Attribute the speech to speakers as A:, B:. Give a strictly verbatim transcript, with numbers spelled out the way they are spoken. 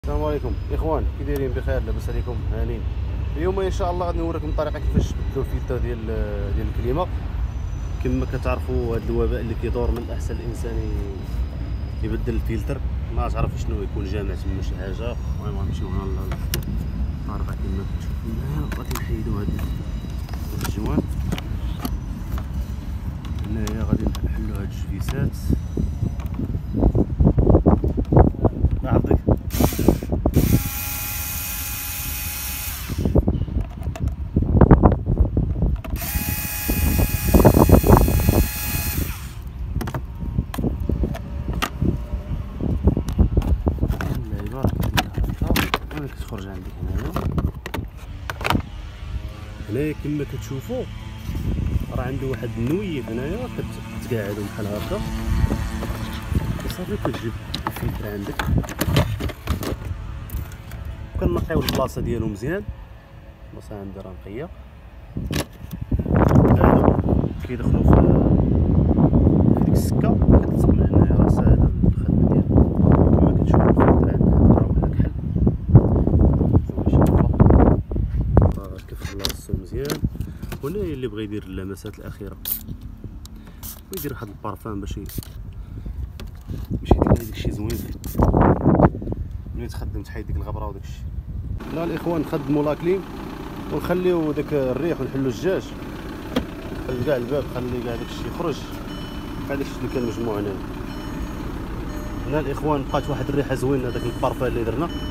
A: السلام عليكم اخوان، كي دايرين؟ بخير؟ لاباس عليكم؟ هانين. اليوم ان شاء الله غادي نوريكم الطريقه كيفاش تبدلوا الفلتر ديال ديال الكليمه. كما كتعرفوا هذا الوباء اللي كيدور، من الاحسن الانسان يبدل الفلتر. ما تعرف شنو يكون جامع تما شي حاجه. المهم غنمشيو هنا للطريقه كما كتشوفوا هنايا. غادي نحيدوا هاد الجوان هنايا، غادي نحلوا هاد الجويسات. عرضك كتخرج عندك هنايا. هنايا كما كتشوفوا راه عنده واحد النويف هنايا كتقاعدوا بحال هكا، وصافي كتجيب الفلتر عندك وكنقيو البلاصه ديالو مزيان. البلاصه عندي راه نقيه. هادو كيدخلوا في ديك السكه كتلصق من هنايا. راه ساهله الخدمه ديالو كما كتشوفوا. الفلتر عندنا راه ولا كحل كيف بلاصتو مزيان. وهنايا اللي بغى يدير اللمسات الاخيره ويدير واحد البارفان باش باش يدير داك الشيء زوين ملي تخدم، تحيد ديك الغبره وداك الشيء. لا الاخوان، نخدموا لاكليم ونخليو داك الريح ونحلوا الجاج. خلي كاع الباب، خلي كاع داك الشيء يخرج. هذاك الشيء اللي كان مجموع هنا. هنا الاخوان بقات واحد الريحه زوينه، داك البارفان اللي درنا.